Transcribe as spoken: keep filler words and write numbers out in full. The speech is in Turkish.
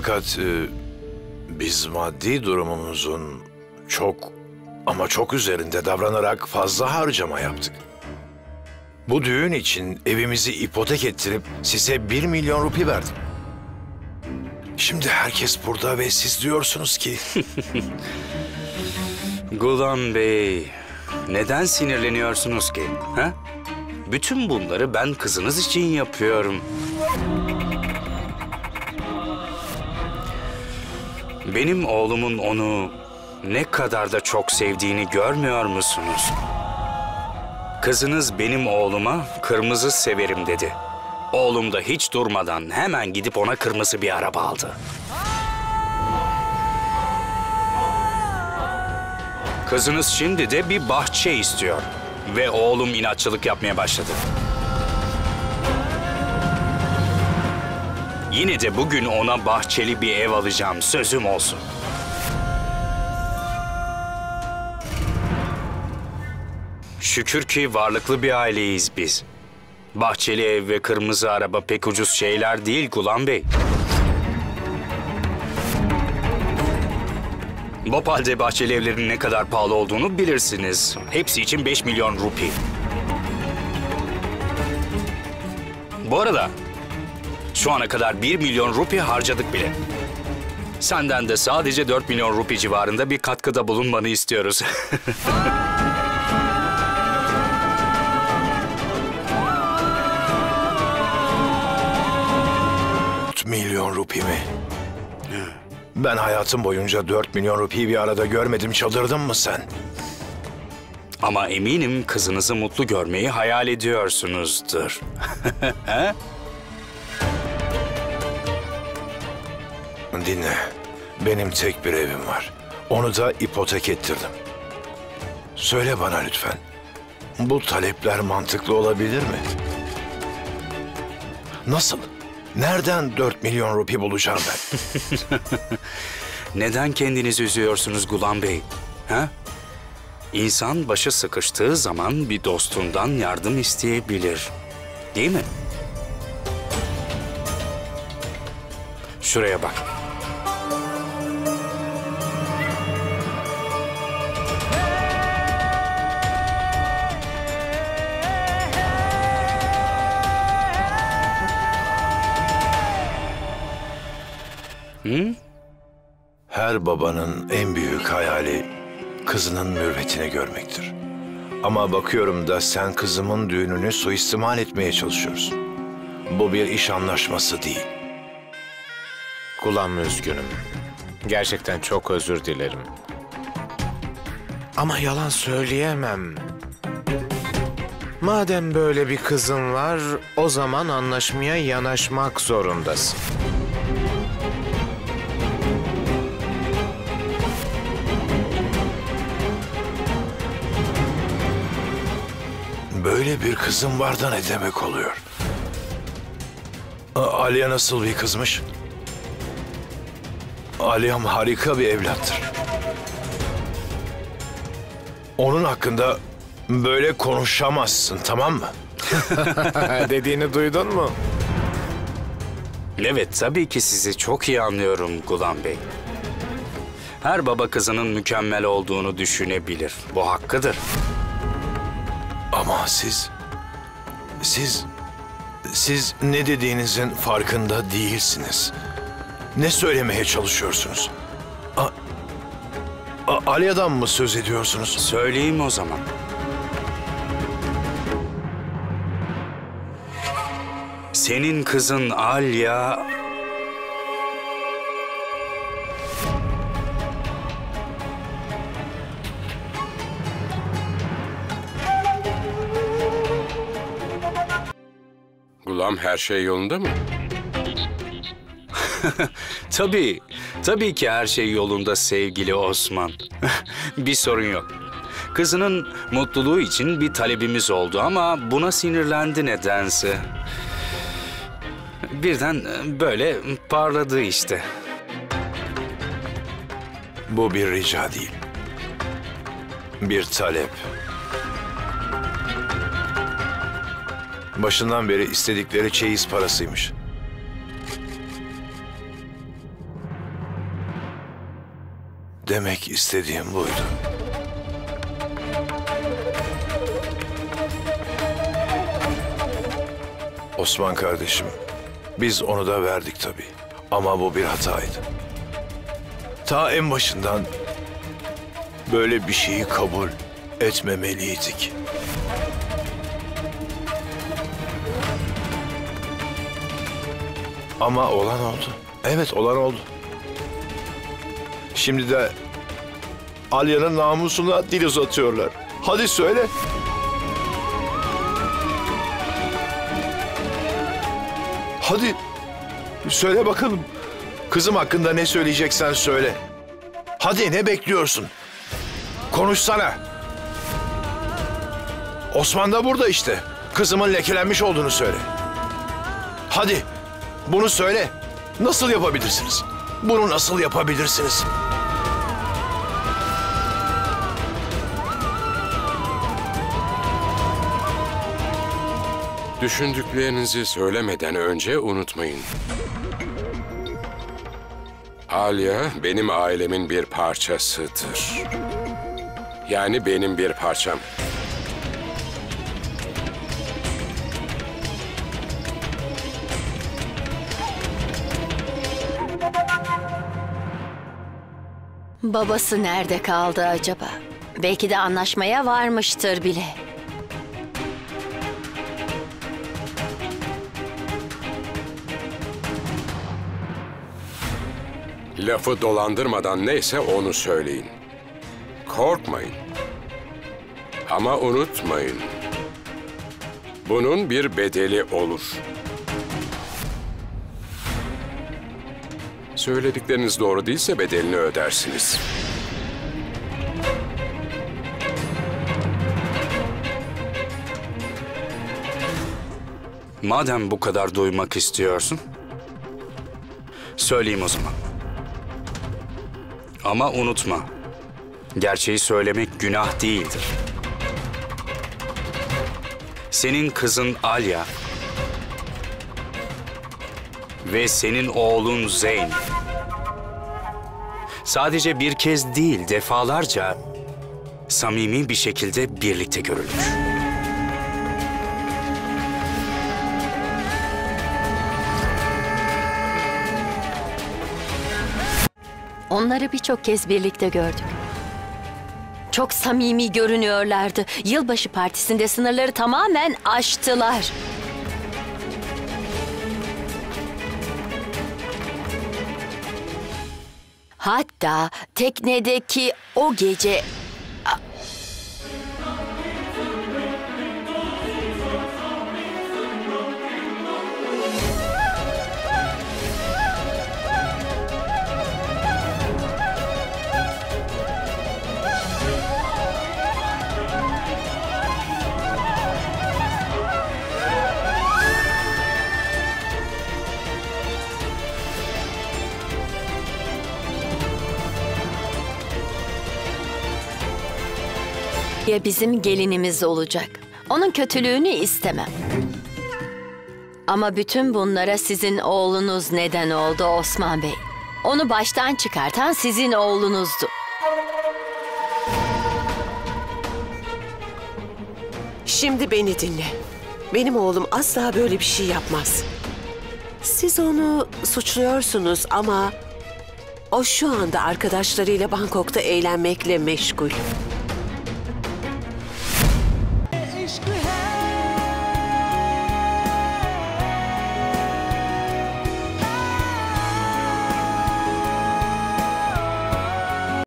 Fakat e, biz maddi durumumuzun çok ama çok üzerinde davranarak fazla harcama yaptık. Bu düğün için evimizi ipotek ettirip size bir milyon rupi verdim. Şimdi herkes burada ve siz diyorsunuz ki... Gulam Bey, neden sinirleniyorsunuz ki? Ha? Bütün bunları ben kızınız için yapıyorum. Benim oğlumun onu ne kadar da çok sevdiğini görmüyor musunuz? Kızınız benim oğluma kırmızı severim dedi. Oğlum da hiç durmadan hemen gidip ona kırmızı bir araba aldı. Kızınız şimdi de bir bahçe istiyor ve oğlum inatçılık yapmaya başladı. Yine de bugün ona bahçeli bir ev alacağım, sözüm olsun. Şükür ki varlıklı bir aileyiz biz. Bahçeli ev ve kırmızı araba pek ucuz şeyler değil Gulam Bey. Bhopal'de bahçeli evlerin ne kadar pahalı olduğunu bilirsiniz. Hepsi için beş milyon rupi. Bu arada şu ana kadar bir milyon rupi harcadık bile. Senden de sadece dört milyon rupi civarında bir katkıda bulunmanı istiyoruz. dört milyon rupi mi? Ben hayatım boyunca dört milyon rupiyi bir arada görmedim. Çıldırdın mı sen? Ama eminim kızınızı mutlu görmeyi hayal ediyorsunuzdur. Dinle. Benim tek bir evim var. Onu da ipotek ettirdim. Söyle bana lütfen. Bu talepler mantıklı olabilir mi? Nasıl? Nereden dört milyon rupi bulacağım ben? Neden kendinizi üzüyorsunuz Gulam Bey? Ha? İnsan başı sıkıştığı zaman bir dostundan yardım isteyebilir. Değil mi? Şuraya bak. Hı? Her babanın en büyük hayali kızının mürvetini görmektir. Ama bakıyorum da sen kızımın düğününü suistimal etmeye çalışıyorsun. Bu bir iş anlaşması değil. Gulam, üzgünüm. Gerçekten çok özür dilerim. Ama yalan söyleyemem. Madem böyle bir kızın var, o zaman anlaşmaya yanaşmak zorundasın. Böyle bir kızım var da ne demek oluyor? A- Aliye nasıl bir kızmış? Aliyem harika bir evlattır. Onun hakkında böyle konuşamazsın, tamam mı? Dediğini duydun mu? Evet, tabii ki sizi çok iyi anlıyorum Gulam Bey. Her baba kızının mükemmel olduğunu düşünebilir. Bu hakkıdır. Ama siz, siz, siz ne dediğinizin farkında değilsiniz. Ne söylemeye çalışıyorsunuz? A, A, Aliye'den mı söz ediyorsunuz? Söyleyeyim o zaman. Senin kızın Alya... Gulam, her şey yolunda mı? Tabii, tabii ki her şey yolunda sevgili Osman. Bir sorun yok. Kızının mutluluğu için bir talebimiz oldu ama buna sinirlendi nedense. Birden böyle parladı işte. Bu bir rica değil. Bir talep. Başından beri istedikleri çeyiz parasıymış. Demek istediğim buydu. Osman kardeşim, biz onu da verdik tabii. Ama bu bir hataydı. Ta en başından böyle bir şeyi kabul etmemeliydik. Ama olan oldu. Evet, olan oldu. Şimdi de Alya'nın namusuna dil uzatıyorlar. Hadi söyle. Hadi söyle bakalım. Kızım hakkında ne söyleyeceksen söyle. Hadi, ne bekliyorsun? Konuşsana. Osman da burada işte. Kızımın lekelenmiş olduğunu söyle. Hadi bunu söyle. Nasıl yapabilirsiniz? Bunu nasıl yapabilirsiniz? Düşündüklerinizi söylemeden önce unutmayın. Alya benim ailemin bir parçasıdır. Yani benim bir parçam. Babası nerede kaldı acaba? Belki de anlaşmaya varmıştır bile. Lafı dolandırmadan neyse onu söyleyin. Korkmayın. Ama unutmayın. Bunun bir bedeli olur. Söyledikleriniz doğru değilse bedelini ödersiniz. Madem bu kadar duymak istiyorsun, söyleyeyim o zaman. Ama unutma, gerçeği söylemek günah değildir. Senin kızın Alya ve senin oğlun Zeyn sadece bir kez değil, defalarca samimi bir şekilde birlikte görülür. Onları birçok kez birlikte gördük. Çok samimi görünüyorlardı. Yılbaşı partisinde sınırları tamamen aştılar. Hatta teknedeki o gece... Ya bizim gelinimiz olacak. Onun kötülüğünü istemem. Ama bütün bunlara sizin oğlunuz neden oldu Osman Bey. Onu baştan çıkartan sizin oğlunuzdu. Şimdi beni dinle. Benim oğlum asla böyle bir şey yapmaz. Siz onu suçluyorsunuz ama o şu anda arkadaşlarıyla Bangkok'ta eğlenmekle meşgul.